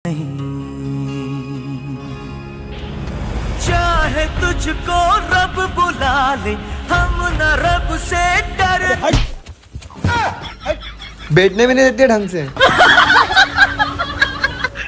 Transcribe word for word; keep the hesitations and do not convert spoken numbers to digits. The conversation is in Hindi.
चाहे तुझको रब बुला ले, हम न रब से डर। बैठने भी नहीं देते ढंग से।